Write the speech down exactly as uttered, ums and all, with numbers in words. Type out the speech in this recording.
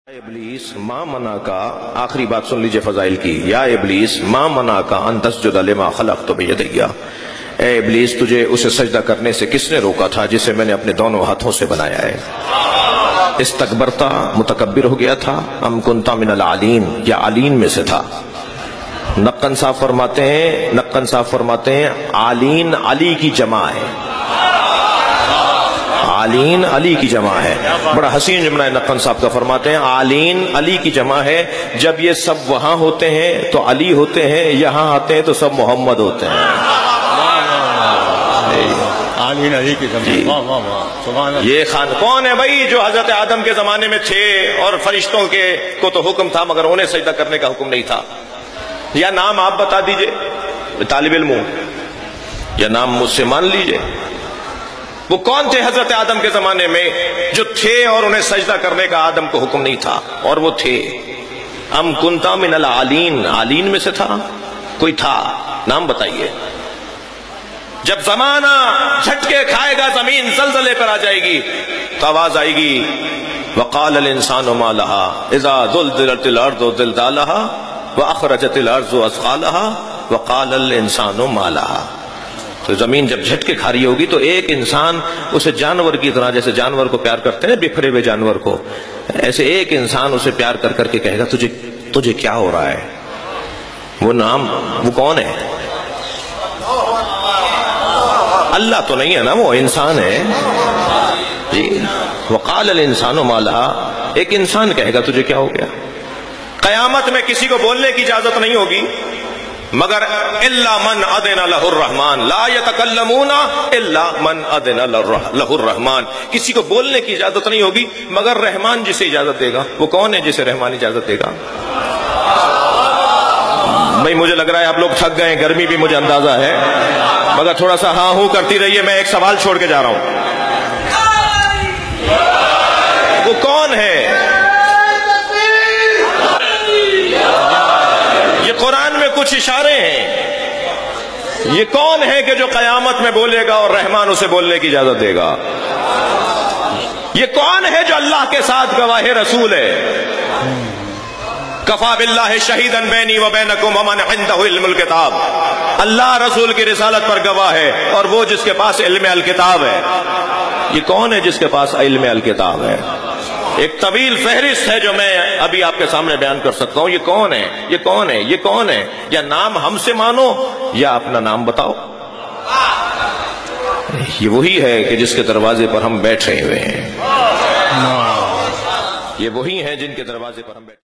इब्लीस मा मना का, आखिरी बात सुन लीजिए फजाइल की। या इब्लीस मा मना का अन तस्जुद लिमा खलक़्तु बियदैया, ए इब्लीस तुझे उसे सजदा करने से किसने रोका था जिसे मैंने अपने दोनों हाथों से बनाया है। इस्तकबरता, मुतकब्बिर हो गया था। अम कुंता मिनल आलीन, या आलीन में से था। नक्कन साहब फरमाते हैं नक्कन साहब फरमाते हैं आलीन अली की जमा है। आलीन अली की जमा है। बड़ा हसीन जुमला है नक्कन साहब का। फरमाते हैं आलीन अली की जमा है। जब ये सब वहां होते हैं तो अली होते हैं, यहां आते हैं तो सब मोहम्मद होते हैं। आलीन अली की जमा। वाह वाह वाह। ये खान कौन है भाई जो हजरत आदम के जमाने में थे और फरिश्तों के को तो हुक्म था मगर उन्हें सजदा करने का हुक्म नहीं था। या नाम आप बता दीजिए, तालिब इल्म हूं, या नाम मुझसे मान लीजिए। वो कौन थे हजरत आदम के जमाने में जो थे और उन्हें सजदा करने का आदम को हुक्म नहीं था, और वो थे। अम कुंता मिनल आलीन, आलीन में से था, कोई था, नाम बताइए। जब जमाना झटके खाएगा, जमीन जलजले पर आ जाएगी तो आवाज आएगी वक़ाल अल इंसानु मा लहा इज़ा ज़ुलज़िलतिल अर्ज़ु ज़िलज़ालहा व अख़रजतिल अर्ज़ु अस्क़ालहा वक़ाल अल इंसानु मा लहा। तो जमीन जब झटके खा रही होगी तो एक इंसान उसे जानवर की तरह, जैसे जानवर को प्यार करते हैं बिखरे हुए जानवर को, ऐसे एक इंसान उसे प्यार कर करके कहेगा तुझे तुझे क्या हो रहा है। वो नाम, वो कौन है? अल्लाह तो नहीं है ना, वो इंसान है जी। वक़ाल अल इंसानु मा लहा, एक इंसान कहेगा तुझे क्या हो गया। कयामत में किसी को बोलने की इजाजत नहीं होगी मगर इल्ला मन अदना लहुर रहमान, ला यतकल्लमूना इल्ला मन अदना लहुर रहमान। किसी को बोलने की इजाजत नहीं होगी मगर रहमान जिसे इजाजत देगा। वो कौन है जिसे रहमान इजाजत देगा? भाई मुझे लग रहा है आप लोग थक गए, गर्मी भी मुझे अंदाजा है, मगर थोड़ा सा हाँ हूं करती रहिए। मैं एक सवाल छोड़ के जा रहा हूं, वो कौन है? ये कुरान में कुछ इशारे हैं। ये कौन है कि जो कयामत में बोलेगा और रहमान उसे बोलने की इजाजत देगा? ये कौन है जो अल्लाह के साथ गवाह रसूल है? कफा बिल्लाहि शहीदन बैनी व बैनकुम व मन इंदहु इल्मुल किताब। अल्लाह रसूल की रिसालत पर गवाह है और वो जिसके पास इल्म अल किताब है। ये कौन है जिसके पास इल्म अल किताब है? एक तवील फहरिस्त है जो मैं अभी आपके सामने बयान कर सकता हूं। ये कौन है? ये कौन है? ये कौन है? या नाम हमसे मानो या अपना नाम बताओ। ये वही है कि जिसके दरवाजे पर हम बैठे हुए हैं। ये वही है जिनके दरवाजे पर हम बैठे